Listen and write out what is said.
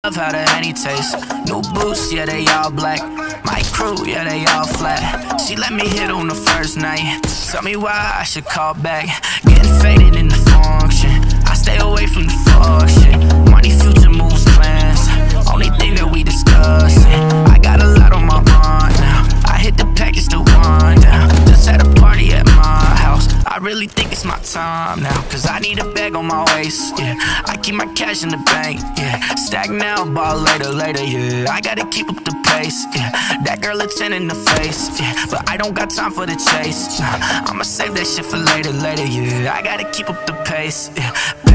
love how the Henny taste. New boots, yeah, they all black. My crew, yeah, they all flat. She let me hit on the first night. Tell me why I should call back. Getting faded in the function. I stay away from the fuck shit. Money, future moves, plans. Only thing that we discussing. I got a lot on my mind now. I hit the package to wind down. Just had a party at my house. I really think it's my time now, cause I need a bag on my waist, yeah. I keep my cash in the bank, yeah. Stack now, ball later, yeah. I gotta keep up the pace, yeah. That girl a 10 in the face, yeah. But I don't got time for the chase, nah. I'ma save that shit for later, yeah. I gotta keep up the pace, yeah.